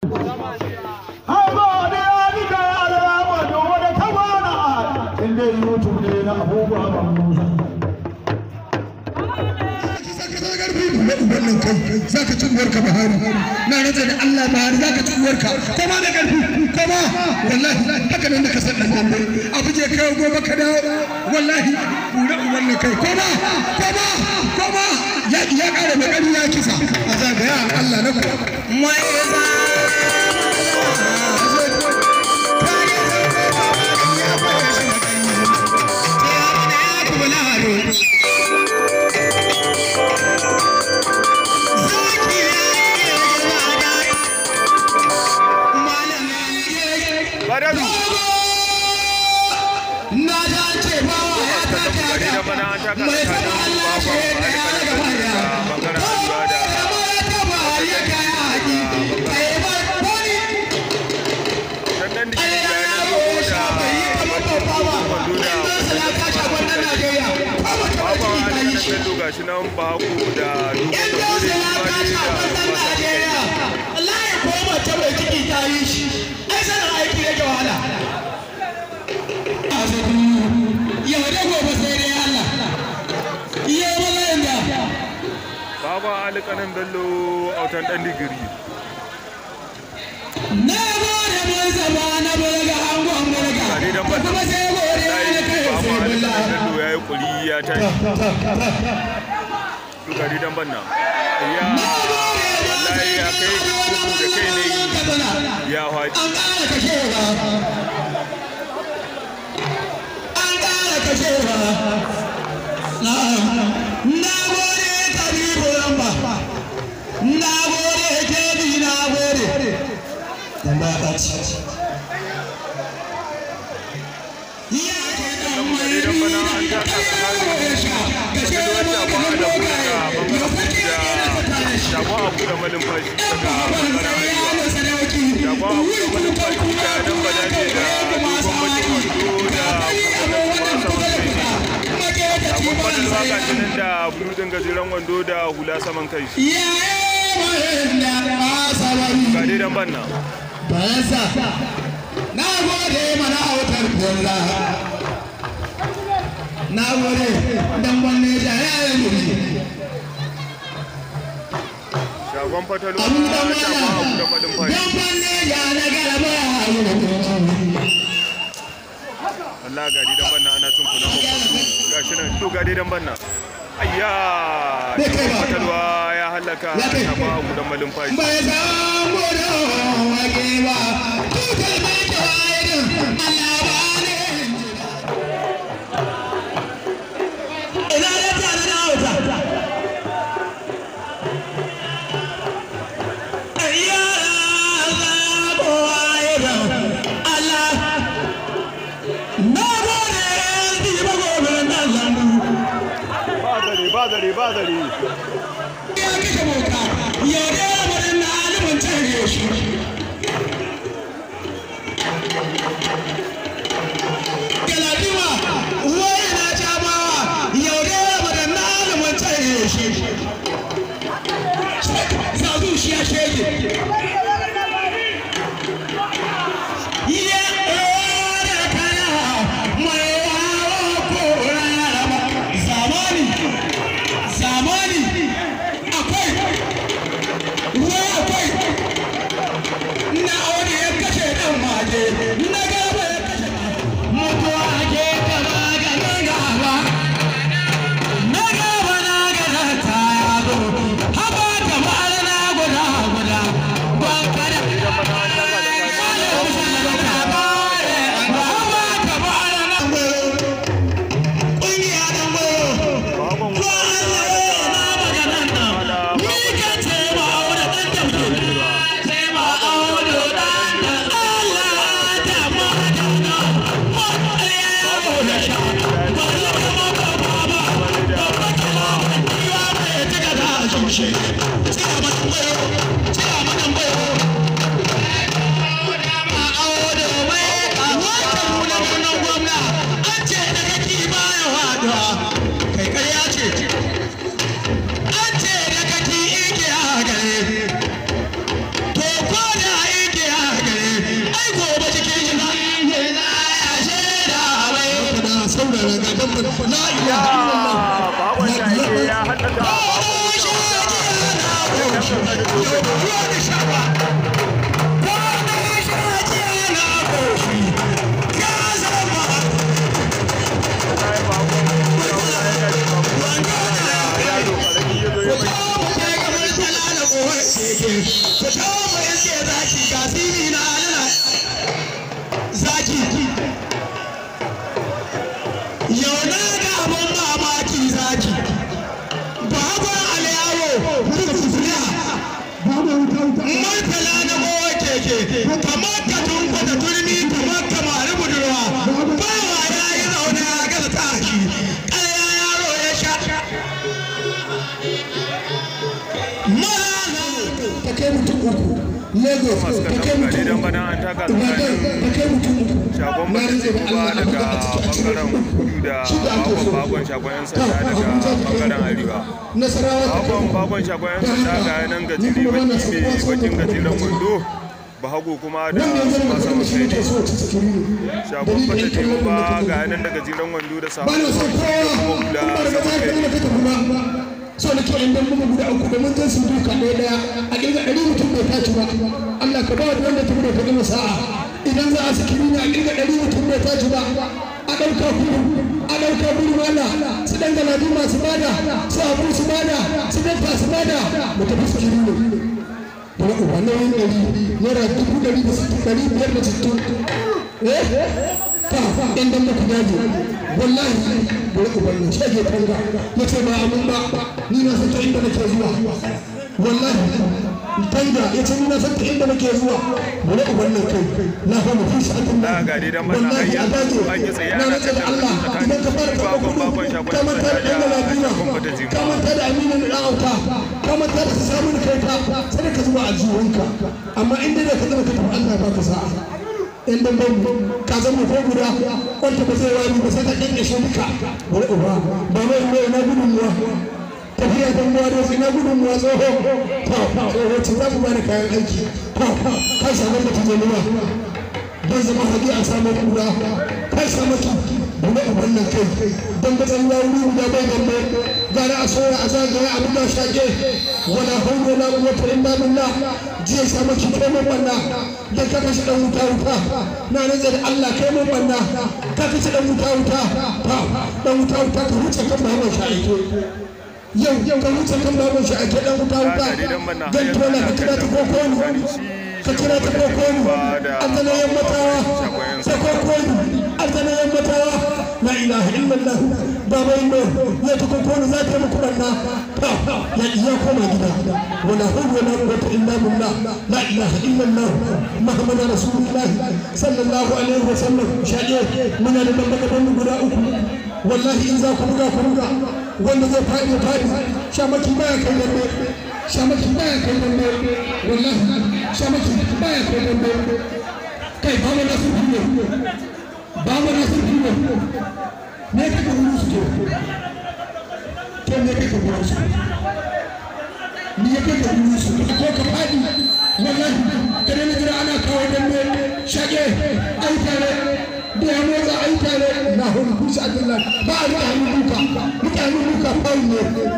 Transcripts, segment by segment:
wannan kai zaka ci uwarka Buhari na rantsa da Allah Buhari zaka ci uwarka kuma da karfi kuma wallahi haka nan da ka san dan dambe abu je kai gobe ka dawo wallahi kura wannan kai kuma ya kare mai kari ya kisa a zagaya Allah na ku mai gashi nan ba ku da Allah ya koma ta mai ciki ta yi shi ai sanar aiki yake wahala yau da gobe sai dai Allah yau ba zai da baba alƙanan bello autan dan digiri na gode mai zama na burga angon burga kuma sai gode ne kai sai bello yayi kuri ya tashi dukari dan banna ya wallahi ya kai kuku da kai ne ya haji an ƙara kashewa na gode tabibu lamba na gode kebi na gode dan ba ta ci ya ke dan mai dan bana an ta shagon abu da malin fashi daga bangaren arewa shagon abu da malin fashi da dan badaje da dogon bakin wando da shagon fadil waka jinin da buludin gajeren wando da hula saman kai ga dai dan banna na gode mana autar bolla na gode dan banne da yayin shagon fatalo shagon abu da malin fashi Allah gari dan banna ana cin kuna gashi nan to gari dan banna ayya fatalwa ya halaka shagon abu da malin fashi ba zari ya kashe mota ya da wadan na alimin tare shi galadima wai na jabawa ya da wadan na alimin tare shi zazu shi ya shege take kamar ka tunko da turmi kamar ka mari budurwa bawa ya yi zaune ya gaza tashi ƙarya yaro ya sha ta kai mutum uku Lagos ta kai mutum uku Ibadan ta kai mutum uku shagon bata ce kuma daga bangaren kudu da bakon shagon yan sanda daga bangaren arewa bakon shagon yan sanda ga yanan gajiri mai bakin gajeren wando bahago kuma da masa masai ne shagon bata ce kuma ga yanan da gajeren wando da sabon da sama kai so da ke inda kuma guda uku da mun su duka ɗaya a ƙirga 100 mutum bai tashi ba Allah ka ba wanda ta gudu ka gama sa'a idan za a sikiri ne a ƙirga 100 mutum bai tashi ba a ɗauka kudu a ɗauka gudu wala su ɗan galadi masu bada su abu su bada su dafa su bada mu tafi sikiri ne da na uba nauyin naira 560 ka ɗan dan muku daji wallahi da na uba ne shage kanga ya ce ba amin ba ni na san ta inda nake zuwa wallahi tanga ya ce ni na san ta inda nake zuwa da na uba ne kai na fa mu fushi akan da ga dai dan bana hayya an yi tsaye ana ta idan ka fara bakon shagon kamar ta da lafiya kamar ta da aminin da auta kamar ta da samun kai ta sai ka zuwa aljiwanka amma inda da ka zama ka tafi Allah ba ka sa'a in ban ka zama ko guda wanda ba zai wani ba sai ka kankashe duka wani uba ba mai na gudunmuwa tafiya don muwa da wasu na gudunmuwa tsoho tsoho za ku bani kayan aiki ka samu da tuzanuwa don zama haɗi a samun kura ka samu ki wani uban nan kai don ga tsanuwa wuri guda bai gambe gara a soya a zagaya a buga shaƙe wala hauro na quwwata illa billah jiya samu ki kai mun banna dan ka kashe dan wuta na nazar da Allah kai mun banna ka kashe dan wuta dan wuta ka wuce kan baban shaƙe yau ka wuce kan baban shaƙe dan wuta dan tola ka kira ta kokoni ka kira ta kokoni azanayen matawa ta kokoni azanayen matawa la ilaha illallah baba indo ya ta kokoni za ta muku banna ya iya koma gida wala hawla wala quwwata illa billah la ilaha illallah muhammadur rasulullah sallallahu alaihi wasallam shaje muna da bambaka guda uku wallahi in za ku buga wanda zai fadi shamaki baya kai dambe shamaki baya kai dambe wallahi shamaki baya kai dambe kai ba mu nasu ne ne ka gudu su to ne ka gudu su ni ya ka gudu su ko ka fadi wallahi kada ne jira ana kawo dambe shage ai tare da ya motsa ai tare na hu kusa Allah ba a rika hannun duka faune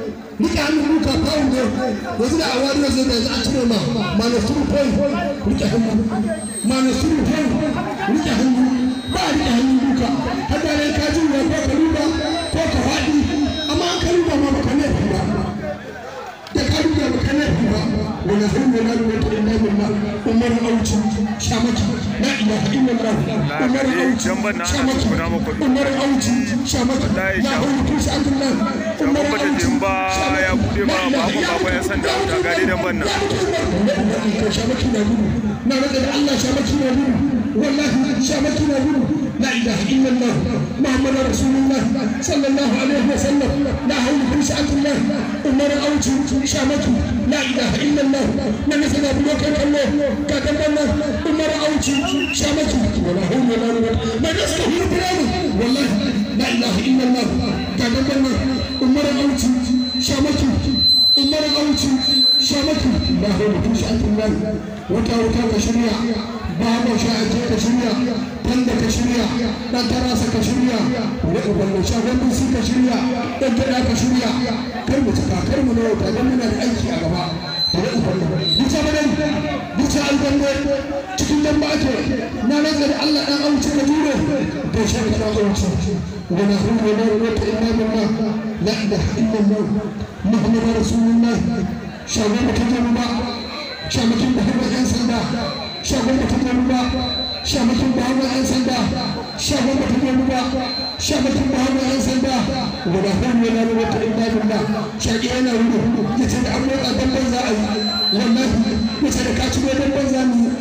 yanzu da awari zai da a cire ma na suru point rike hannu ba a rike hannun duka har da rai ka juya ko ka ruba ko ka faɗi amma an ka ruba ma baka ne ba da ka ruba baka ne ba wala hunna la quwwata illa billah umar auci shamaki la ilaha illallah umar auci shamaki umar auci shamaki la ilaha illallah umar auci ya bude ma babu yan sanda wuta gari dan banna shamaki na gudu na rada da Allah shamaki na gudu wallahi shamaki na gudu la ilaha illallah muhammadur rasulullah sallallahu alaihi wasallam la hawla bi sha'atillah umar auci shamaki la ilaha illallah na nasaba bulo kai kallo ka dan banna umar auci shamaki wala hawla wala quwwata ma nasu hurbrani wallahi la ilaha illallah ka dan banna umar auci shamaki umar auci shamaki la hawla bi sha'atillah wata ka shirya babu sha'ati ka shirya tanda ka shirya dan tarasa ka shirya da ubannin shagon bisi ka shirya dan gida ka shirya kar mu tsaka kar mu nawa ta dan muna da aiki a gaba da ubannin duka madan duka albanne cikin dan ba ake na nazari Allah dan auci ka dure da shi ka auci wa la hawla wala quwwata illa billah la ilaha illallah muhammadur rasulullah shagon ka jama'a shamakin da hawa yan sanda shagon da kuma ruwa shamakin da hawa yan sanda shagon da kuma ruwa shamakin da hawa yan sanda wala hawla wala quwwata illa billah shaki yana ruwa yace da an motsa dabban za a yi wallahi yace da ka ci dabban za mu amma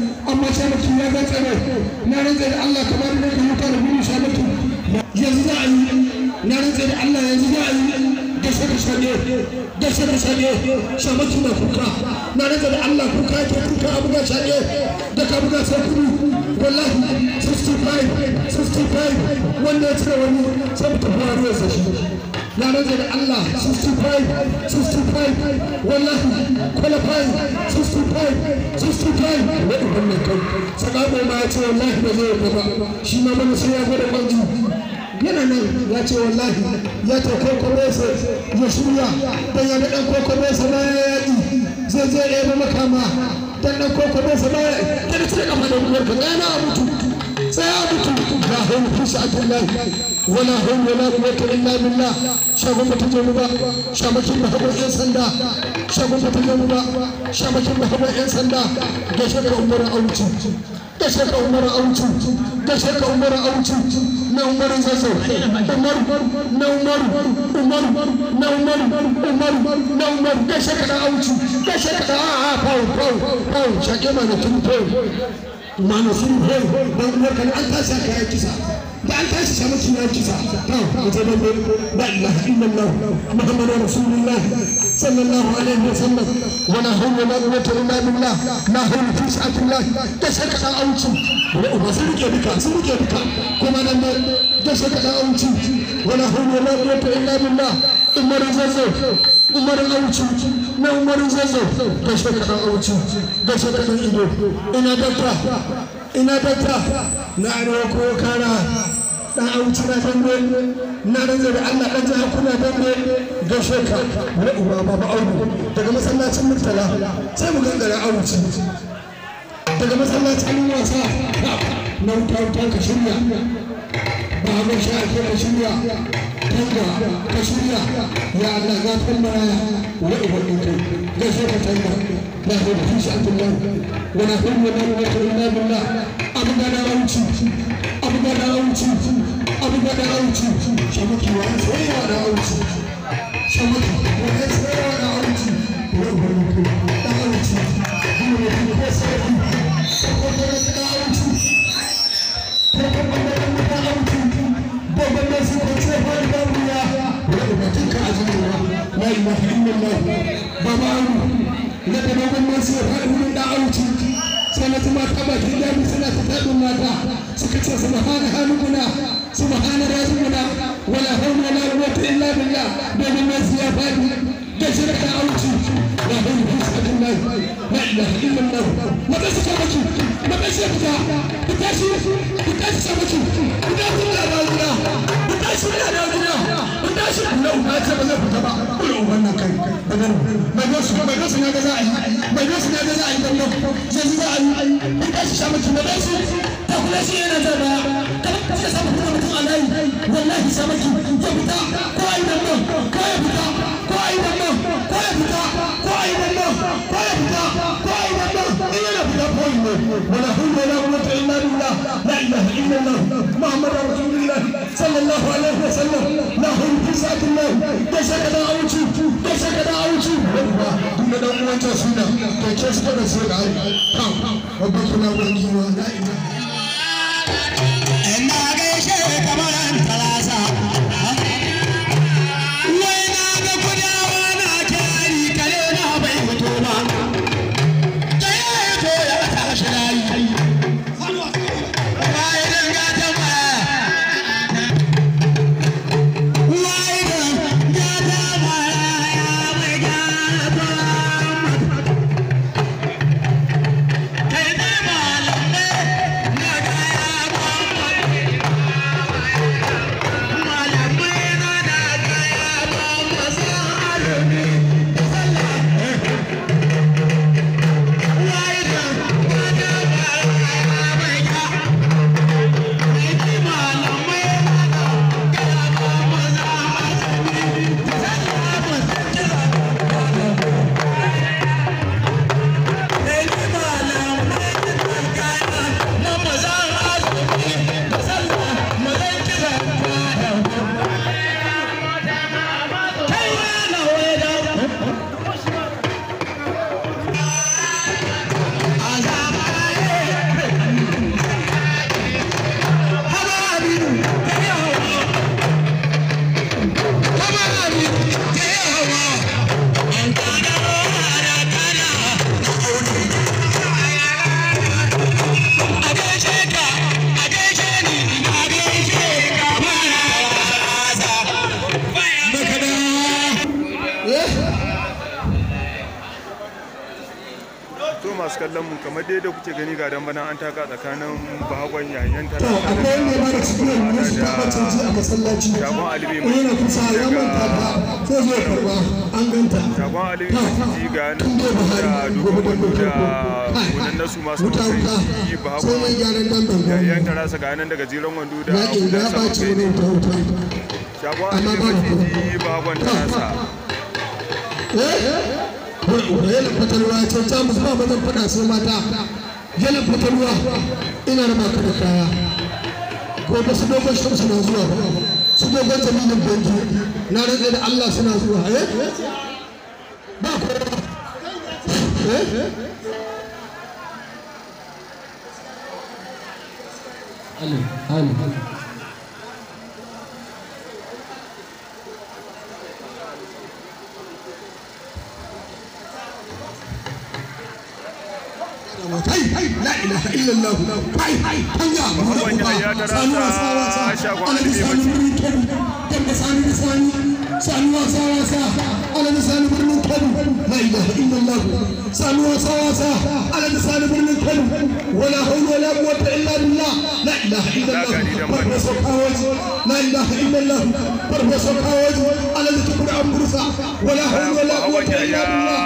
shamaki ya ga tsaro na rantsa da Allah kamar ne ka mutu da gudu shamaki yanzu za a yi na rantsa da Allah yanzu za a yi gashe da shaɗe shamaki na kuka na rantsa da Allah kuka ke kuka abu ga shaɗe da ka buga sai kudu wallahi 65 wanda ya cire wani sai mutu fara ruwa sa shi na rantsa da Allah 65 wallahi qualifying 65 wani wannan kai sakabo ma ya ce wallahi ba zai yi ba shi ma mana sai ya gwada kwanji yana nan ya ce wallahi ya ce kokoresa ya shirya dan ya ga dan kokoresa ba ya yaƙi zai je ya ba makama dan dan kokoresa ba ya kada cire kafa da uwar ka yana mutu sai ya mutu la hawla fi sa'atillah wala hawla wala quwwata illa billah shagon ba ta je mu ba shamakin ba haɓar yan sanda shagon ba ta je mu ba shamakin ba haɓar yan sanda da shaka umar auci da shaka umar auci da shaka umar auci na umar zazzau umar da shaka da auci da shaka da pau shake mana tun pau mana sun pau dan uwar kan an tashi ka yi kisa da an tashi shamaki ya kisa to wajen ban la ilaha illallah muhammadu rasulullah sallallahu alaihi wasallam wala hawla wala quwwata illa billah la hawla fi sa'atillah da shaka da auci ba sun rike duka kuma nan da shaka da auci wala hawla wala quwwata illa billah umar zazzau umar auci na umar zazzau da shaka da auci da shaka da ido ina dakta na roko kana dan auci na dambe na ranza da Allah dan jihar kuna dambe da shaka na uba baba audu daga masallacin murtala sai mu gangara auci daga masallacin wasa na wuta ka shirya ba ga shi ake ka shirya tanga ka shirya ya Allah ga tambaya wa ibadin kai ga shi ka tanga la hawla fi sa'atillah wa la hawla wala quwwata illa billah abu ga da auci shamaki wa sai wa da auci shamaki wa sai wa da auci wa ibadin kai da auci ne ko sai لا إله إلا الله بابا لك دوغن ناس يفعلوا من دعوتي سنة ما تبت الله سنة تتابع ماتا سكت سبحان هانمنا سبحان رازمنا ولا حول ولا قوة إلا بالله دوغن ناس يفعلوا جسر دعوتي لا حول في سبحان الله لا إله إلا الله ما تسكبكي ما تسكبكي بتاشي سبكي بتاشي لا راجنا بتاشي لا راجنا بتاشي لا ما تبغى تبغى wannan kai mai gosu na ga za a yi dan nan yanzu za a yi in ka shi sha mutum da su ta kula shi yana da baya ka samu kuma mutum a layi wallahi sha mutum ya fita ko ai dan nan ko ya fita ko ai dan nan ko ya fita ko ai dan nan ko ya fita ko ai dan nan in yana fita ko ne wala hawla wala quwwata illa billah la ilaha illa allah muhammadur rasulullah sallallahu alaihi wasallam la hawla fi sa'atillah da shaka da auci da shaka da auci duk da uwanta suna to ke su da su da ai babban suna wani wa la ilaha ina gaishe kamar an talasa wai na ga kudawa na kari kare na bai fito ba kai to ya tashi layi kallon mu kamar dai da kuke gani ga dan bana an taka tsakanin bahagon yayin to akwai ne ba da cikin ne su ba canji a masallaci shagon alibi mai yana kusa ya manta ta sai zo karba an ganta shagon alibi mai ga nan da dogon wando da gudan nasu masu kai bahagon yayin tarasa ga nan daga jiran wando da gudan sama kai shagon alibi mai bahagon tarasa yalan fatalwa ce ta musu ba mazan fada sai mata yalan fatalwa ina raba ka da kaya ko ba su dogon shamsu na zuwa su dogon jamilin banki na rage da Allah suna zuwa ba ko لا إله إلا الله ولا حول ولا قوة إلا بالله لا إله إلا الله لا إله إلا الله على ذكر أمرسا ولا حول ولا قوة إلا بالله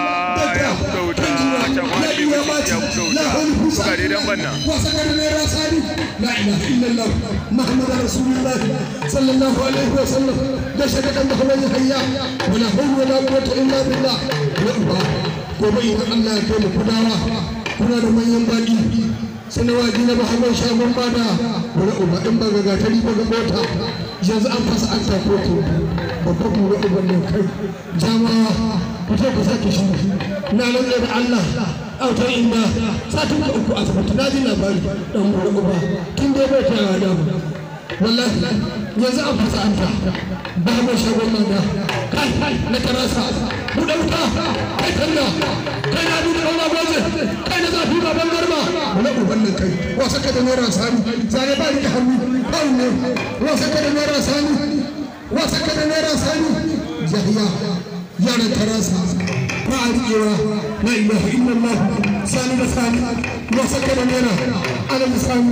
لا إله إلا الله محمد رسول الله صلى الله عليه وسلم دشك أنه من يحيى ولا حول ولا قوة إلا بالله وبين الله كل كدارة كنا من ينبغي سنواجي محمد شامل بادا ولا أبا إن بغا غاتري بغا بوتا yanzu an fasa an ta kotu babban kuma ubannin kai jama'a fito ku sake shi na nan da Allah autar inda satin da uku asibiti na ji labari dan mura uba tun dai bai tara da mu wallahi yanzu an fasa an ta ba mai shagon manda kai na tarasa buɗe wuta kai kalla kai na buɗe ɗaura gwaje kai na zafi baban garba wani ubannin kai wasa ka da naira sani zane ba ni da hannu kawai ne wasa ka da naira sani wasa ka da naira sani jahiya yaran tarasa ba a riƙewa la ilaha illallah sani da sani wasa ka da naira ana da sani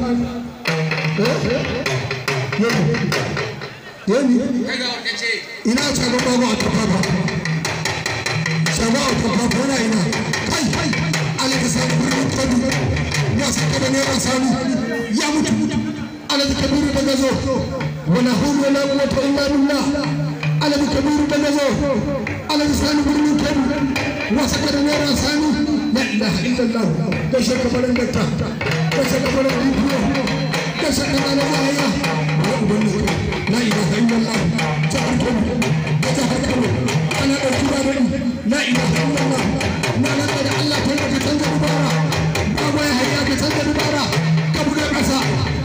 yani ina shagon babu a tafa ba shagon a tafa ba na ina kai ala da sani birnin kwadu wasa ka da naira sani ya mutu على الكبير بنزو ولا حول ولا قوة إلا بالله على الكبير بنزو على لسان برمي كبير وسكر نير ثاني لا إله إلا الله كشك بلندك كشك بلندك كشك بلندك لا إله إلا الله جهركم وجهركم أنا أكبر لا إله إلا الله ما لقد الله كلك تنجر بارا بابا يحياك تنجر بارا كبر العسى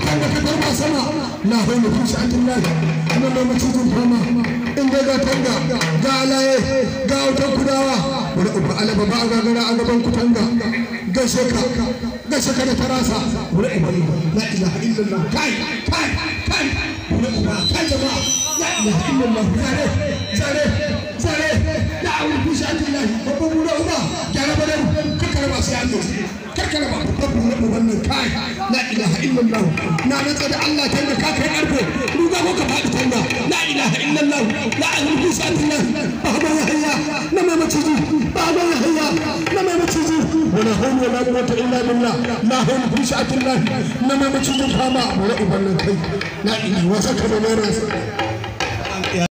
لا هو نفوس عند الله أنا لو متجون فما إن جا تنجا جا عليه جا وتكداوا ولا أبغى على بابا أنا أنا بنك تنجا جا شكا نتراسا ولا أبغى لا إله إلا الله كاي ولا أبغى كاي جماعة لا إله إلا الله زاره لا هو نفوس عند الله بابا ولا أبغى جانا بدر كركنا بسيانو كركنا بابا ولا أبغى كاي لا إله إلا الله نعم الله كنا كاكي أربو روغا وكا فاقتنا لا إله إلا الله لا أهل بيسان الله بابا يحيى نما متجي بابا يحيى نما متجي ولا حول ولا قوة إلا بالله لا أهل بيسان الله نما متجي فاما ولا أبنى لا إله وسكر نيرا